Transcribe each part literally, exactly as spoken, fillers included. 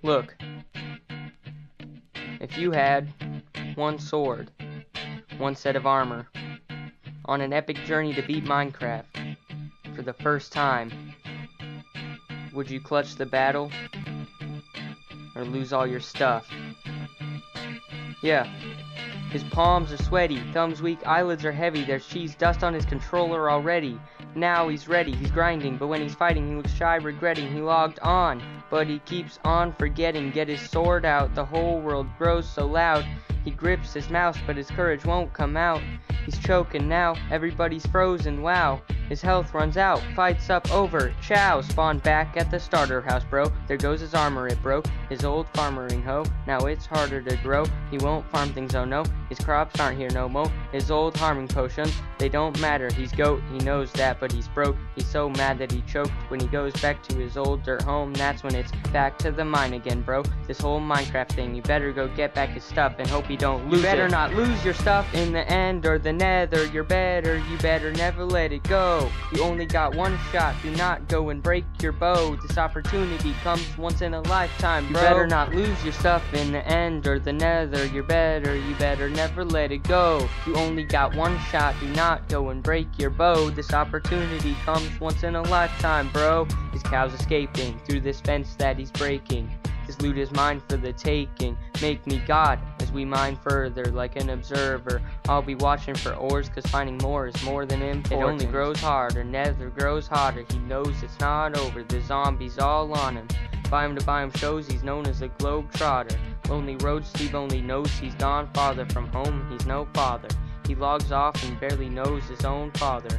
Look, if you had one sword, one set of armor, on an epic journey to beat Minecraft for the first time, would you clutch the battle or lose all your stuff? Yeah, his palms are sweaty, thumbs weak, eyelids are heavy, there's cheese dust on his controller already. Now he's ready, he's grinding, but when he's fighting he looks shy, regretting he logged on. But he keeps on forgetting, get his sword out, the whole world grows so loud. He grips his mouse, but his courage won't come out. He's choking now, everybody's frozen, wow. His health runs out, fights up over, chow. Spawn back at the starter house, bro. There goes his armor, it broke. His old farmering hoe, now it's harder to grow. He won't farm things, oh no. His crops aren't here no mo. His old harming potions, they don't matter. He's goat, he knows that, but he's broke. He's so mad that he choked. When he goes back to his old dirt home, that's when it's back to the mine again, bro. This whole Minecraft thing, you better go get back his stuff and hope you don't lose it. You better not lose your stuff in the end or the nether. You're better, you better never let it go. You only got one shot, do not go and break your bow. This opportunity comes once in a lifetime, bro. You better not lose your stuff in the end or the nether. You're better, you better never let it go. You only got one shot, do not go and break your bow. This opportunity comes once in a lifetime, bro. His cow's escaping through this fence that he's breaking. His loot is mine for the taking. Make me God as we mine further like an observer. I'll be watching for ores, cause finding more is more than important. It only grows harder, nether grows hotter. He knows it's not over, the zombies all on him. Biome to biome shows he's known as a globetrotter. Lonely road Steve only knows he's gone farther from home, he's no father. He logs off and barely knows his own father.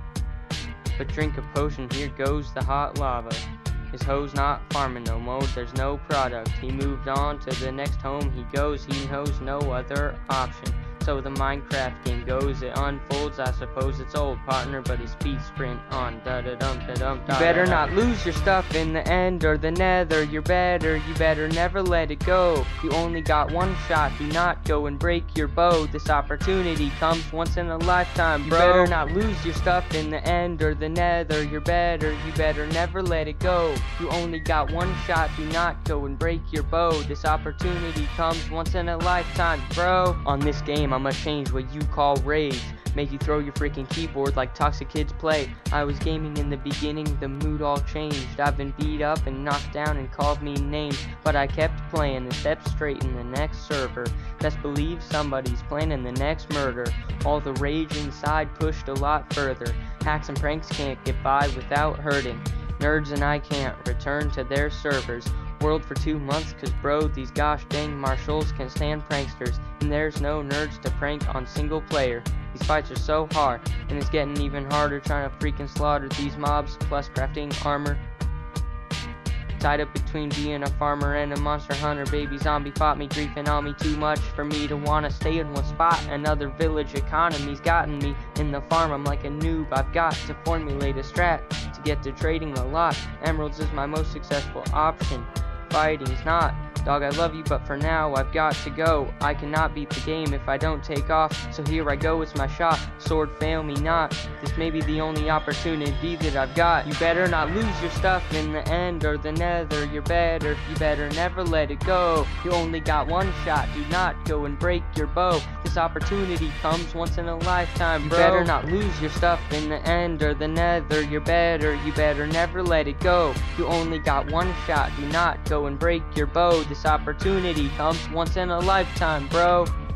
But drink a potion, here goes the hot lava. His hoe's not farming no more, there's no product. He moved on to the next home he goes, he knows no other option. So the Minecraft game goes, it unfolds, I suppose it's old partner, but his feet sprint on. Da da dum da dum. You better not lose your stuff in the end or the nether. You're better, you better never let it go. You only got one shot, do not go and break your bow. This opportunity comes once in a lifetime, bro. You better not lose your stuff in the end or the nether. You're better, you better never let it go. You only got one shot, do not go and break your bow. This opportunity comes once in a lifetime, bro. On this game I'ma change what you call rage, make you throw your freaking keyboard like toxic kids play. I was gaming in the beginning, the mood all changed. I've been beat up and knocked down and called me names, but I kept playing and stepped straight in the next server. Best believe somebody's planning the next murder. All the rage inside pushed a lot further. Hacks and pranks can't get by without hurting. Nerds and I can't return to their servers. World for two months, cause bro, these gosh dang marshals can stand pranksters, and there's no nerds to prank on single player. These fights are so hard, and it's getting even harder trying to freaking slaughter these mobs, plus crafting armor. Tied up between being a farmer and a monster hunter, baby zombie fought me, griefing on me too much for me to wanna stay in one spot. Another village economy's gotten me in the farm, I'm like a noob, I've got to formulate a strat to get to trading a lot. Emeralds is my most successful option. Fighting's not. Dog, I love you, but for now I've got to go. I cannot beat the game if I don't take off, so here I go, it's my shot. Sword fail me not, this may be the only opportunity that I've got. You better not lose your stuff in the end or the nether. You're better, you better never let it go. You only got one shot, do not go and break your bow. This opportunity comes once in a lifetime, bro. You better not lose your stuff in the end or the nether. You're better, you better never let it go. You only got one shot, do not go and break your bow. This opportunity comes once in a lifetime, bro.